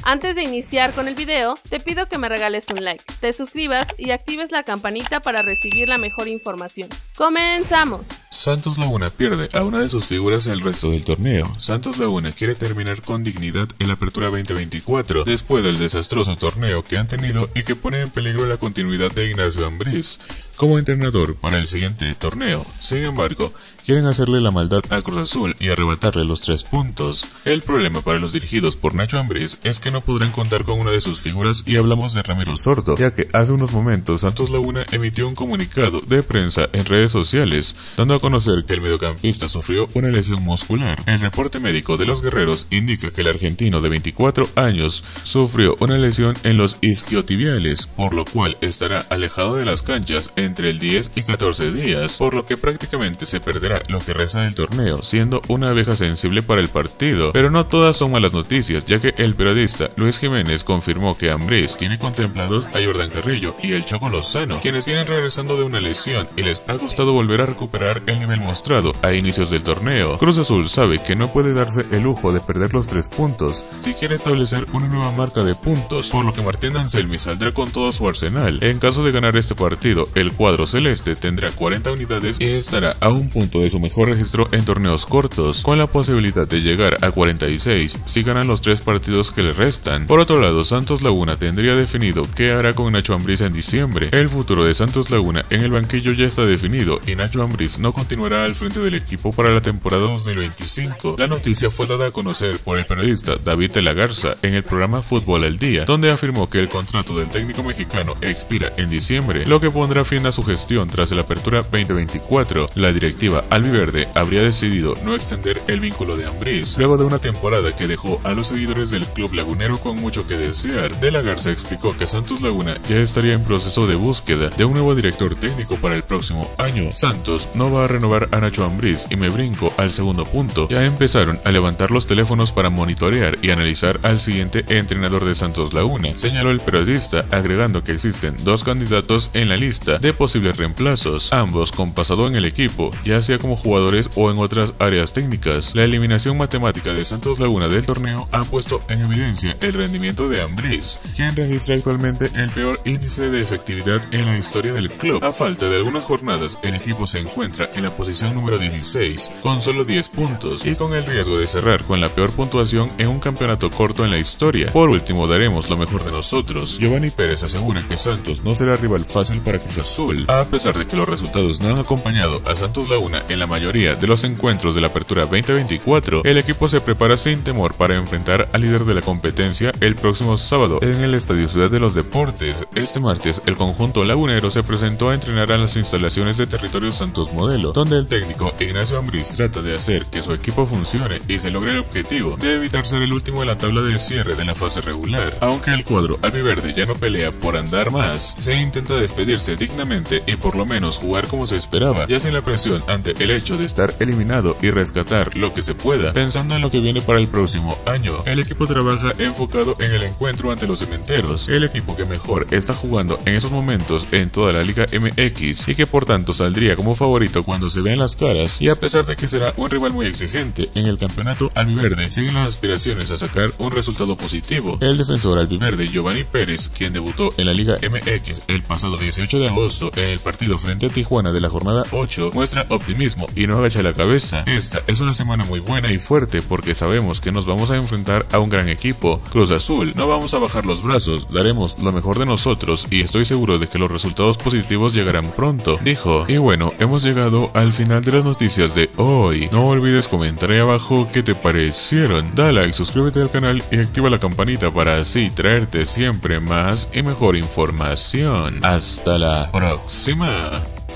Antes de iniciar con el video, te pido que me regales un like, te suscribas y actives la campanita para recibir la mejor información. ¡Comenzamos! Santos Laguna pierde a una de sus figuras el resto del torneo. Santos Laguna quiere terminar con dignidad en la Apertura 2024 después del desastroso torneo que han tenido y que pone en peligro la continuidad de Ignacio Ambriz como entrenador para el siguiente torneo. Sin embargo, quieren hacerle la maldad a Cruz Azul y arrebatarle los 3 puntos. El problema para los dirigidos por Nacho Ambriz es que no podrán contar con una de sus figuras, y hablamos de Ramiro Sordo, ya que hace unos momentos Santos Laguna emitió un comunicado de prensa en redes sociales, dando a conocer que el mediocampista sufrió una lesión muscular. El reporte médico de los guerreros indica que el argentino de 24 años sufrió una lesión en los isquiotibiales, por lo cual estará alejado de las canchas entre el 10 y 14 días, por lo que prácticamente se perderá lo que resta del torneo, siendo una abeja sensible para el partido. Pero no todas son malas noticias, ya que el periodista Luis Jiménez confirmó que Ambriz tiene contemplados a Jordan Carrillo y el Choco Lozano, quienes vienen regresando de una lesión y les ha costado volver a recuperar el nivel mostrado a inicios del torneo. Cruz Azul sabe que no puede darse el lujo de perder los 3 puntos si quiere establecer una nueva marca de puntos, por lo que Martín Anselmi saldrá con todo su arsenal. En caso de ganar este partido, el cuadro celeste tendrá 40 unidades y estará a un punto de su mejor registro en torneos cortos, con la posibilidad de llegar a 46 si ganan los 3 partidos que le restan. Por otro lado, Santos Laguna tendría definido qué hará con Nacho Ambriz en diciembre. El futuro de Santos Laguna en el banquillo ya está definido y Nacho Ambriz no continuará al frente del equipo para la temporada 2025. La noticia fue dada a conocer por el periodista David de la Garza en el programa Fútbol al Día, donde afirmó que el contrato del técnico mexicano expira en diciembre, lo que pondrá fin a su gestión tras la Apertura 2024. La directiva albiverde habría decidido no extender el vínculo de Ambriz luego de una temporada que dejó a los seguidores del club lagunero con mucho que desear. De la Garza explicó que Santos Laguna ya estaría en proceso de búsqueda de un nuevo director técnico para el próximo año. Santos no va a renovar a Nacho Ambriz, y me brinco al segundo punto. Ya empezaron a levantar los teléfonos para monitorear y analizar al siguiente entrenador de Santos Laguna, señaló el periodista, agregando que existen 2 candidatos en la lista de posibles reemplazos, ambos con pasado en el equipo, ya sea como jugadores o en otras áreas técnicas. La eliminación matemática de Santos Laguna del torneo ha puesto en evidencia el rendimiento de Ambriz, quien registra actualmente el peor índice de efectividad en la historia del club. A falta de algunas jornadas, el equipo se encuentra en la posición número 16 con solo 10 puntos y con el riesgo de cerrar con la peor puntuación en un campeonato corto en la historia. Por último, daremos lo mejor de nosotros. Giovanni Pérez asegura que Santos no será rival fácil para Cruz Azul, a pesar de que los resultados no han acompañado a Santos Laguna en la mayoría de los encuentros de la Apertura 2024. El equipo se prepara sin temor para enfrentar al líder de la competencia el próximo sábado en el Estadio Ciudad de los Deportes. Este martes, el conjunto lagunero se presentó a entrenar a las instalaciones de Territorio Santos Modelo, donde el técnico Ignacio Ambriz trata de hacer que su equipo funcione y se logre el objetivo de evitar ser el último de la tabla de cierre de la fase regular. Aunque el cuadro albiverde ya no pelea por andar más, se intenta despedirse dignamente y por lo menos jugar como se esperaba, ya sin la presión ante el hecho de estar eliminado, y rescatar lo que se pueda, pensando en lo que viene para el próximo año. El equipo trabaja enfocado en el encuentro ante los Cementeros, el equipo que mejor está jugando en esos momentos en toda la Liga MX y que por tanto saldría como favorito cuando se vean las caras. Y a pesar de que será un rival muy exigente en el campeonato albiverde, siguen las aspiraciones a sacar un resultado positivo. El defensor albiverde Giovanni Pérez, quien debutó en la Liga MX el pasado 18 de agosto en el partido frente a Tijuana de la jornada 8, muestra optimismo y no agacha la cabeza. Esta es una semana muy buena y fuerte porque sabemos que nos vamos a enfrentar a un gran equipo, Cruz Azul. No vamos a bajar los brazos, daremos lo mejor de nosotros y estoy seguro de que los resultados positivos llegarán pronto, dijo. Y bueno, hemos llegado al final de las noticias de hoy. No olvides comentar ahí abajo qué te parecieron. Da like, suscríbete al canal y activa la campanita para así traerte siempre más y mejor información. Hasta la próxima.